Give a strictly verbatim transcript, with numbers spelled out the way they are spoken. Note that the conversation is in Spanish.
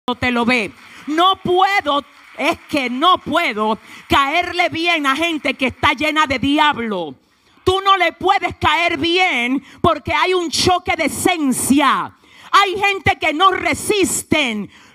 te lo ve. No puedo, es que no puedo caerle bien a gente que está llena de diablo. Tú no le puedes caer bien porque hay un choque de esencia. Hay gente que no resisten